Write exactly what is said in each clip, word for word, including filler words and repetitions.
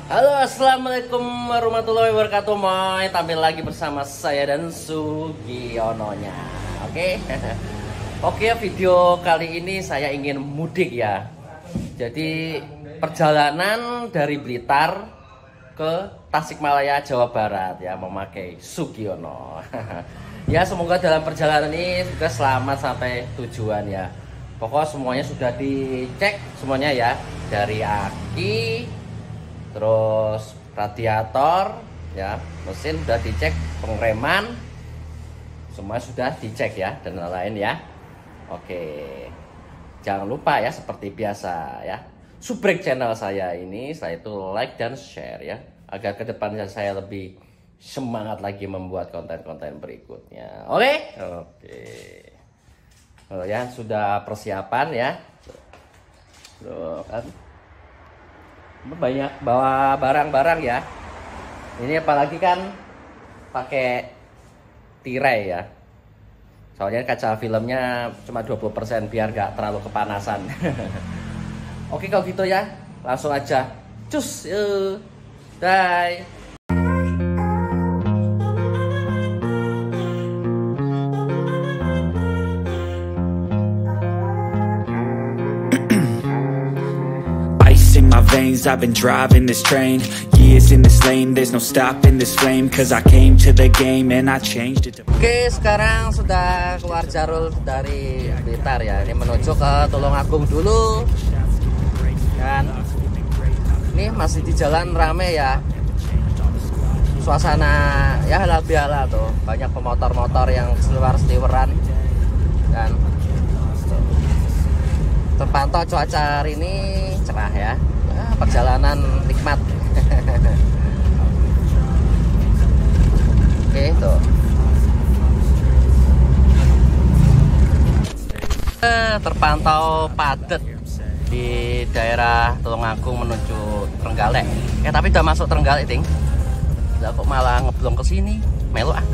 Halo, assalamualaikum warahmatullahi wabarakatuh. Moy, tampil lagi bersama saya dan Sugiononya. Oke, oke. Video kali ini saya ingin mudik ya. Jadi perjalanan dari Blitar ke Tasikmalaya, Jawa Barat ya, memakai Sugiono. Ya, semoga dalam perjalanan ini sudah selamat sampai tujuan ya. Pokok semuanya sudah dicek semuanya ya, dari aki, terus radiator ya, mesin sudah dicek, pengereman semua sudah dicek ya, dan lain-lain ya. Oke, jangan lupa ya, seperti biasa ya, subrek channel saya ini, setelah itu like dan share ya, agar kedepannya saya lebih semangat lagi membuat konten-konten berikutnya. Oke, oke. Oh ya, sudah persiapan ya. Tuh kan, banyak bawa barang-barang ya. Ini apalagi kan pakai tirai ya. Soalnya kaca filmnya cuma dua puluh persen biar gak terlalu kepanasan. Oke, kalau gitu ya, langsung aja cus yuk. Bye. Veins, I've been driving this train, years in this lane, there's no stopping this flame, cause I came to the game and I changed it to... Oke, sekarang sudah keluar jalur dari Blitar ya, ini menuju ke Tulungagung dulu. Dan ini masih di jalan rame ya, suasana ya halal bihalal tuh, banyak pemotor-motor yang seliwer-seliweran. Dan terpantau cuaca hari ini cerah ya. Perjalanan nikmat. Oke, tuh. Terpantau padat di daerah Tulungagung menuju Trenggalek. Eh tapi udah masuk Trenggalek, ting. Lah kok malah ngeblong ke sini? Melu ah.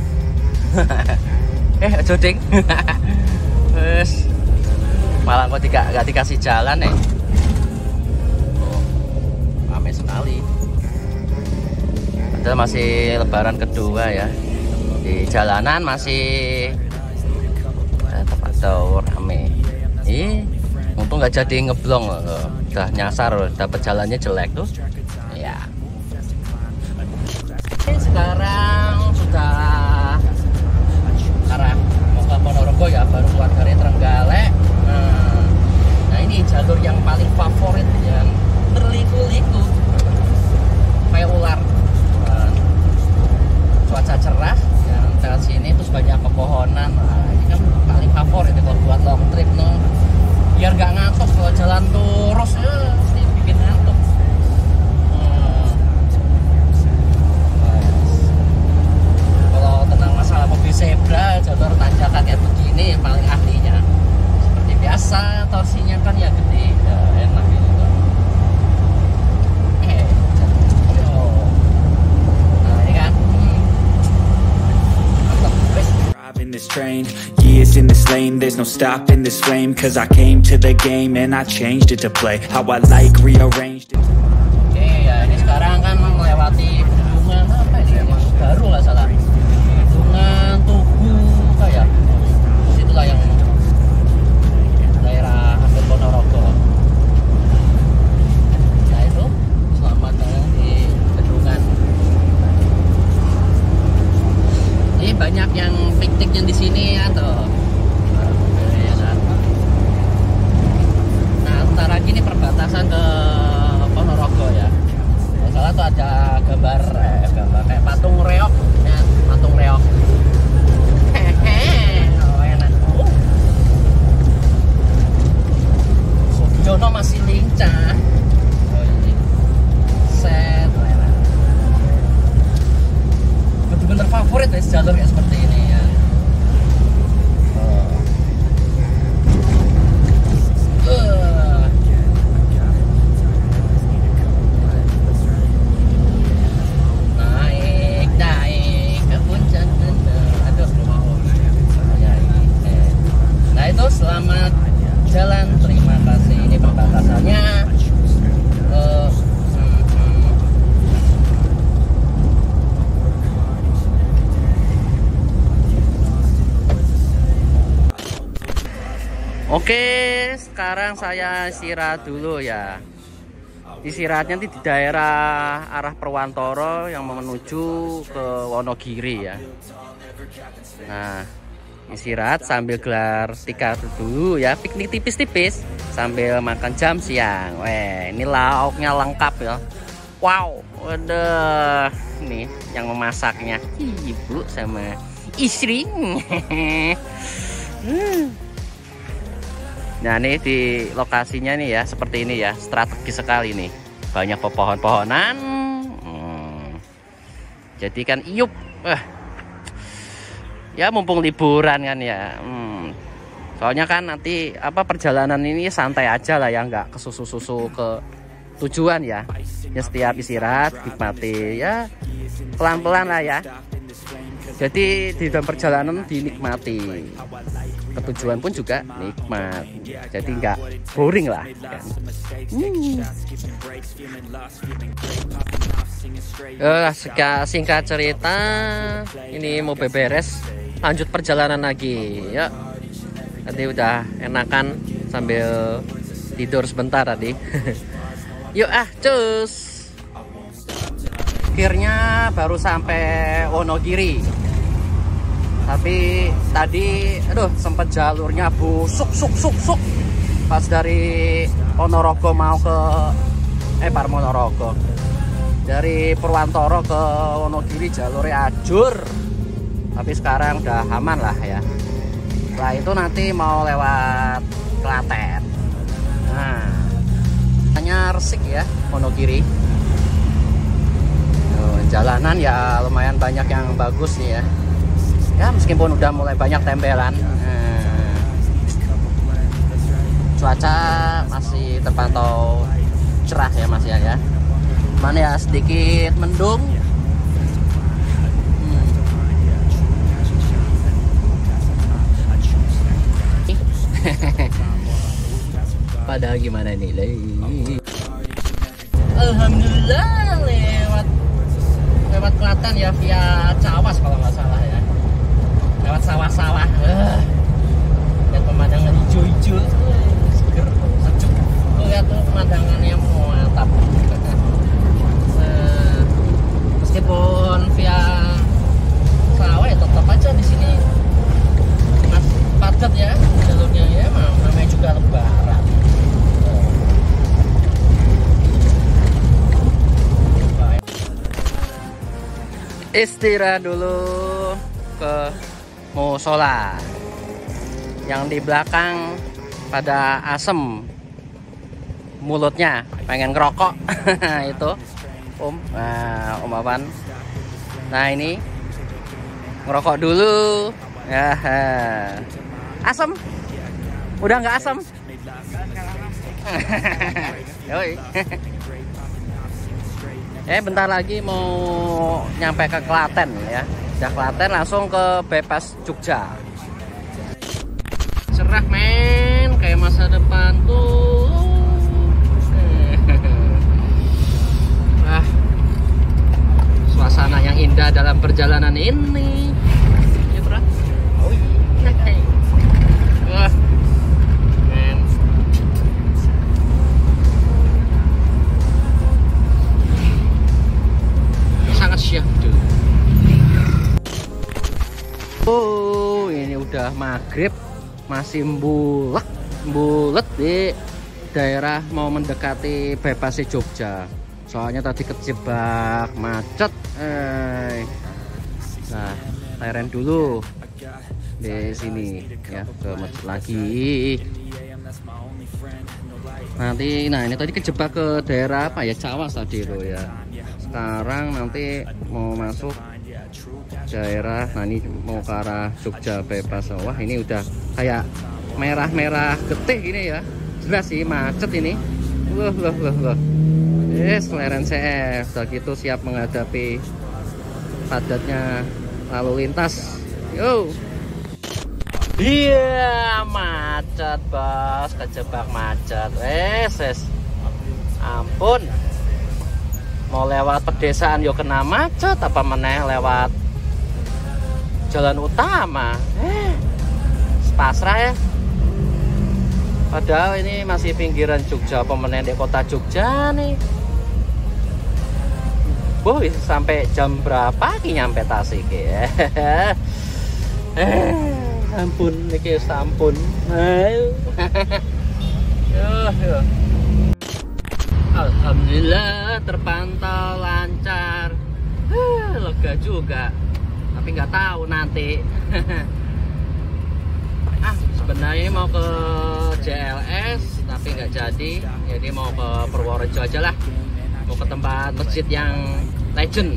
eh, aja ding. Wes. Malah kok tidak gak dikasih jalan eh. Sekali. Padahal masih lebaran kedua ya. Di jalanan masih eh, tempat tahu rame. Ih, untung nggak jadi ngeblong loh. Udah nyasar, dapat jalannya jelek tuh. Ya. Sekarang sudah arah mau ke Ponorogo ya, baru keluar dari Trenggalek. Nah, nah ini jalur yang paling favorit yang berliku-liku kayak ular. Nah, cuaca cerah dan lewat sini terus banyak pepohonan. Nah, ini kan paling favorit ya kalau buat long trip no. Biar gak ngantuk kalau jalan terus ya, pasti bikin ngantuk. Hmm. Nah, kalau tentang masalah mobil zebra, jalur tanjakan kayak begini yang paling ahlinya. Seperti biasa, torsinya kan ya gede, ya enak gitu. This train, years in this lane, there's no stopping this flame, cause I came to the game and I changed it to play how I like, rearranged it. Oke ya, ini sekarang kan melewati bendungan apa ini, emang baru nggak salah, bendungan Tugu kayak situlah yang daerah hampir Ponorogo. Nah itu selamat datang di bendungan. Ini banyak yang pikniknya di sini ya tuh. Nah, bentar lagi ini perbatasan ke Ponorogo ya. Kalau salah tuh ada gambar, eh, gambar kayak patung reok, ya, patung reok. Hehehe, oh enak. Uh. Sugiono masih lincah. Oh, ini. Set, enak. Bener-bener favorit ya jalur kayak seperti ini ya. Oh. Uh. Naik, naik. Oke, sekarang saya istirahat dulu ya. Istirahatnya nanti di daerah arah Perwantoro yang menuju ke Wonogiri ya. Nah, istirahat sambil gelar tikar dulu ya, piknik tipis-tipis sambil makan jam siang. Weh, ini lauknya lengkap ya. Wow, waduh, ini yang memasaknya ibu sama istri. Nah, ini di lokasinya nih ya, seperti ini ya, strategis sekali nih. Banyak pepohon-pohonan. Hmm. Jadi kan iup. Eh. Ya mumpung liburan kan ya. Hmm. Soalnya kan nanti apa perjalanan ini santai aja lah ya, nggak kesusu-susu ke tujuan ya. Ya setiap istirahat nikmati ya pelan-pelan lah ya. Jadi di dalam perjalanan dinikmati, ketujuan pun juga nikmat, jadi nggak boring lah kan. hmm. uh, Singkat cerita, ini mau beberes, lanjut perjalanan lagi ya. Nanti udah enakan sambil tidur sebentar tadi. Yuk ah, cus. Akhirnya baru sampai Wonogiri. Tapi tadi aduh sempat jalurnya busuk suk suk suk. Pas dari Ponorogo mau ke eh Par Ponorogo. Dari Purwantoro ke Wonogiri jalurnya ajur. Tapi sekarang udah aman lah ya. Setelah itu nanti mau lewat Klaten. Nah, hanya resik ya Wonogiri. Jalanan ya lumayan banyak yang bagus nih ya. Ya meskipun udah mulai banyak tempelan. Hmm. Cuaca masih terpantau cerah ya Mas ya ya. Mana ya sedikit mendung. Hmm. Padahal gimana nih? Alhamdulillah lewat lewat Klaten ya, via Cawas kalau nggak salah ya, lewat sawah-sawah. uh, lihat pemandangan hijau-hijau, uh, seger, sejuk. Tuh lihat tuh pemandangannya mantap. uh, meskipun via sawah ya tetap aja di sini mas padat ya jalurnya ya, namanya juga lebaran. Istirahat dulu ke musola. Yang di belakang pada asem mulutnya, pengen ngerokok. Itu Om, nah, Om Awan. Nah ini ngerokok dulu ya. Asem udah nggak asem. Yoi. Eh bentar lagi mau nyampe ke Klaten ya. Udah Klaten langsung ke Bypass Jogja. Cerah men, kayak masa depan tuh. Ah, suasana yang indah dalam perjalanan ini. Ya bro. Oh iya. Wah. Syahdu. Oh, ini udah maghrib, masih mbulek, mbulet di daerah mau mendekati Bypass Jogja. Soalnya tadi kejebak macet. Eh. Nah, leren dulu di sini ya, ke masjid lagi. Nanti, nah ini tadi kejebak ke daerah apa ya, Cawas tadi loh ya. Sekarang nanti mau masuk daerah, nah ini mau ke arah Jogja Bypass. Wah ini udah kayak merah-merah getih gini ya, jelas sih macet ini. Wah wah wah wah. Yes, leren C F udah gitu siap menghadapi padatnya lalu lintas. Yo. Iya, macet bos, kejebak macet. Wes, wes. Ampun. Mau lewat pedesaan yo kena macet, apa meneh lewat jalan utama. Eh, pasrah ya. Padahal ini masih pinggiran Jogja, pemenang di kota Jogja nih. Boy, sampai jam berapa ki nyampe Tasik ya? Eh, ampun, niki sampun. Ayo. Yo, alhamdulillah terpantau lancar. Huh, lega juga. Tapi nggak tahu nanti. Ah, sebenarnya mau ke J L S tapi nggak jadi. Jadi mau ke Purworejo aja lah. Mau ke tempat masjid yang legend.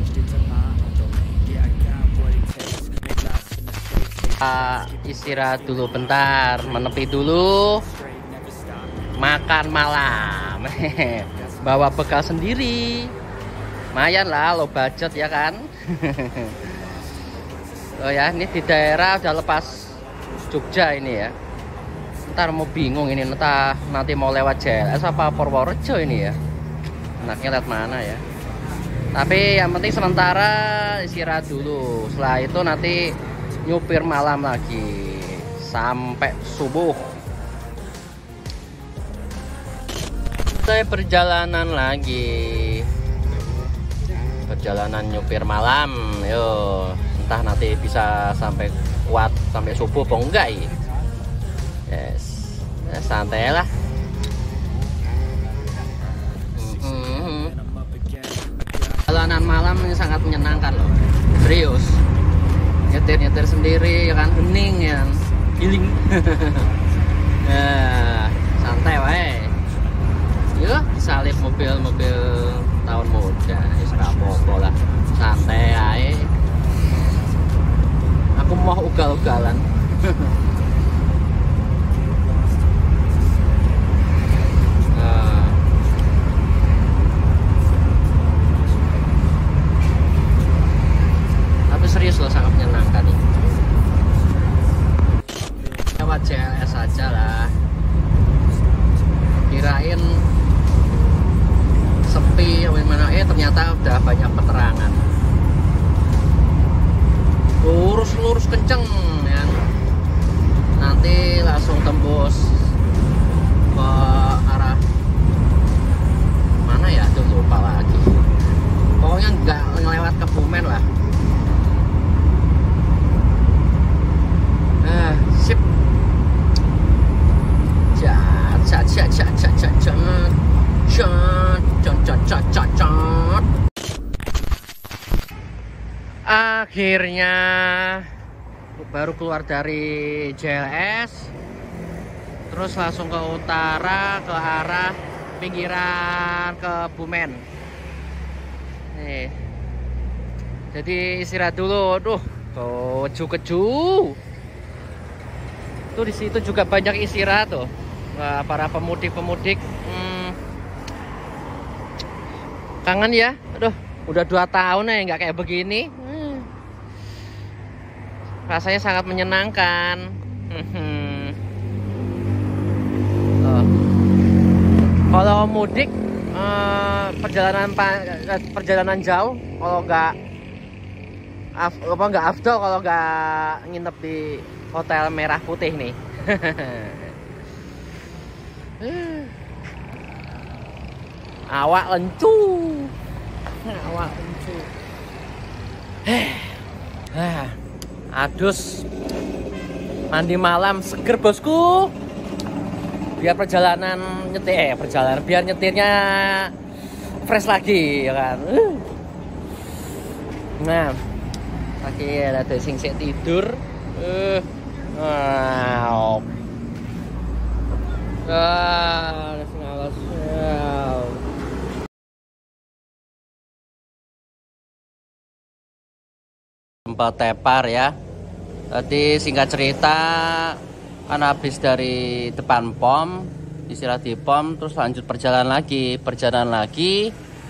Uh, istirahat dulu bentar, menepi dulu, makan malam. Bawa bekal sendiri, lumayan lah, low budget ya kan. Oh ya, ini di daerah udah lepas Jogja ini ya. Ntar mau bingung ini, entah nanti mau lewat J L S apa Purworejo ini ya. Enaknya lewat mana ya. Tapi yang penting sementara istirahat dulu. Setelah itu nanti nyupir malam lagi sampai subuh. Saya perjalanan lagi, perjalanan nyupir malam. Yo, entah nanti bisa sampai kuat sampai subuh apa enggak ya. Yes, ya, santai lah. Mm-hmm. Perjalanan malam ini sangat menyenangkan loh, serius. Nyetir-nyetir sendiri ya kan, hening ya, healing. Nah, santai wae. Yuk, salib mobil-mobil tahun muda, wis ora apa-apa lah. Santai ae. Aku mau ugal-ugalan. Nah. Tapi serius loh, sangat menyenangkan ini. Lewat J L S aja lah. Kirain sepi gimana, eh ternyata udah banyak penerangan. Lurus-lurus kenceng ya. Nanti langsung tembus ke arah mana ya, tuh lupa lagi. Pokoknya nggak ngelewat Kebumen lah. Ah, sip. Cat, cat, cat, cat, cat, cat, cat, cat, cat, cat, cat, cat. Akhirnya baru keluar dari J L S, terus langsung ke utara ke arah pinggiran Kebumen. Nih, jadi istirahat dulu. Duh, keju-keju. Tuh di situ juga banyak istirahat tuh. Wah, para pemudik-pemudik. Hmm, kangen ya. Aduh, udah dua tahun ya nggak kayak begini. Hmm. Rasanya sangat menyenangkan. Hmm. Oh. Kalau mudik eh, perjalanan perjalanan jauh, kalau nggak af, apa nggak afdol kalau nggak nginep di Hotel Merah Putih nih. Awak lencu. Awak lencu. Ah, adus. Mandi malam seger bosku. Biar perjalanan nyetir, eh, perjalanan biar nyetirnya fresh lagi ya kan. Nah, lagi ada sing sik tidur. Eh, wow. Ah, tempat tepar ya. Tadi singkat cerita kan habis dari depan pom, istirahat di pom, terus lanjut perjalanan lagi, perjalanan lagi.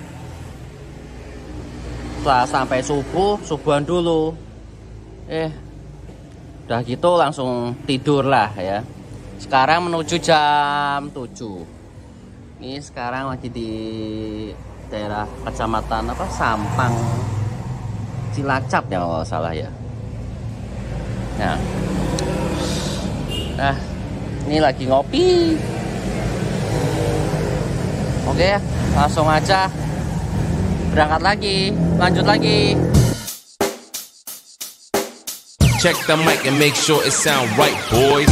Setelah sampai subuh, subuhan dulu. Eh, udah gitu langsung tidur lah ya. Sekarang menuju jam tujuh. Ini sekarang lagi di daerah kecamatan apa Sampang Cilacap ya kalau salah ya. Nah, nah ini lagi ngopi. Oke, langsung aja berangkat lagi, lanjut lagi. Check the mic and make sure it sound right, boys.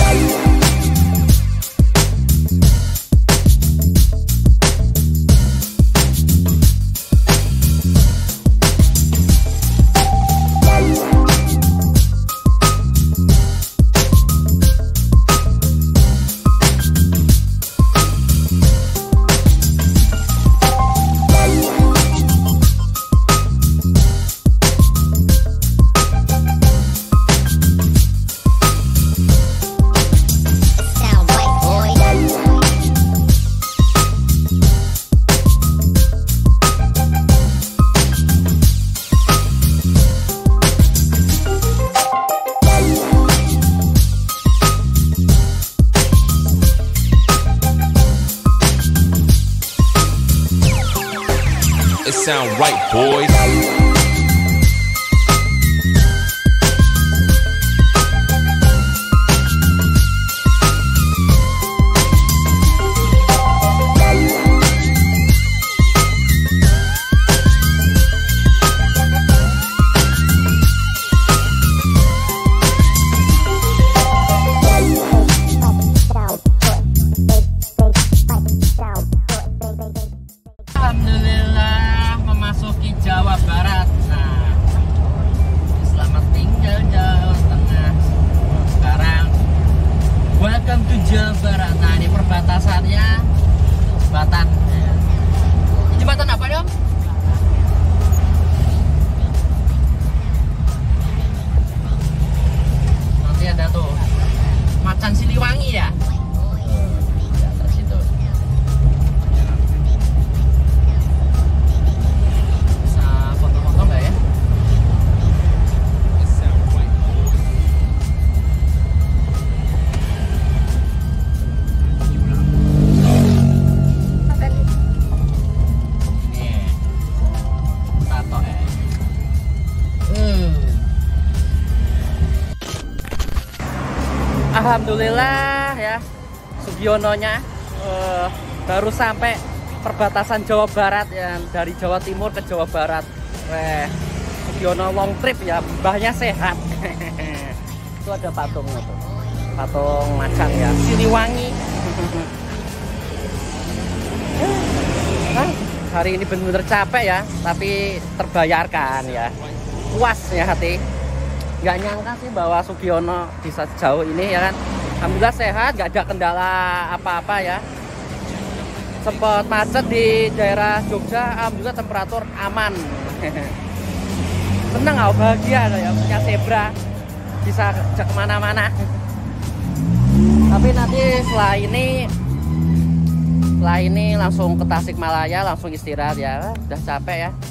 It sound right, boys. Alhamdulillah memasuki Jawa Barat. Nah, selamat tinggal Jawa Tengah. Sekarang welcome to Jawa Barat. Nah, ini perbatasannya jembatan. Jembatan apa dong? Nanti ada tuh Macan Siliwangi ya. Di atas itu. Alhamdulillah ya, Sugiononya uh, baru sampai perbatasan Jawa Barat ya, dari Jawa Timur ke Jawa Barat. Weh, Sugiono long trip ya, mbahnya sehat. Itu ada patungnya tuh, patung macan ya, Siliwangi. Hari ini benar-benar capek ya, tapi terbayarkan ya, puas ya hati. Nggak nyangka sih bahwa Sugiono bisa jauh ini ya kan. Alhamdulillah sehat, nggak ada kendala apa-apa ya. Sempat macet di daerah Jogja, alhamdulillah temperatur aman. Seneng nggak, bahagia ya punya zebra, bisa ke kemana-mana. Tapi nanti setelah ini setelah ini langsung ke Tasikmalaya, langsung istirahat ya, udah capek ya.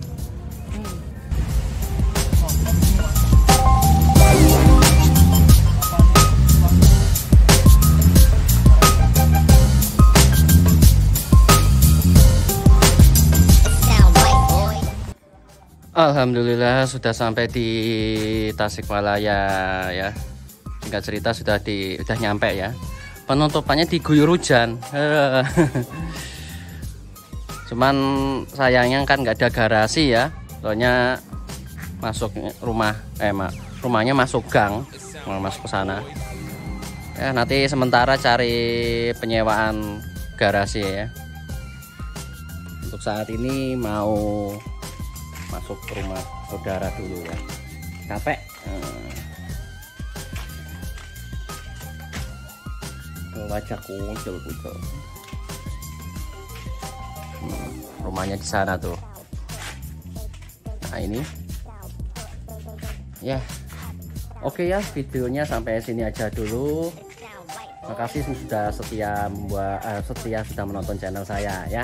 Alhamdulillah sudah sampai di Tasikmalaya ya. Singkat cerita sudah di udah nyampe ya. Penutupannya diguyur hujan. Cuman sayangnya kan nggak ada garasi ya. Soalnya masuk rumah eh mak, rumahnya masuk gang, mau masuk ke sana. Ya nanti sementara cari penyewaan garasi ya. Untuk saat ini mau masuk ke rumah saudara dulu ya, capek. hmm. Wajah kucel kucel. hmm. Rumahnya di sana tuh. Nah ini ya, oke ya, videonya sampai sini aja dulu. Makasih sudah setia membuat uh, setia sudah menonton channel saya ya.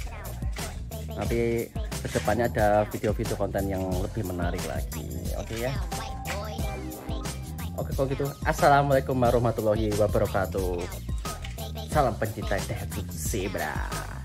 Nanti kedepannya ada video-video konten yang lebih menarik lagi. Oke ya. Oke kalau gitu, assalamualaikum warahmatullahi wabarakatuh. Salam pencinta zebra.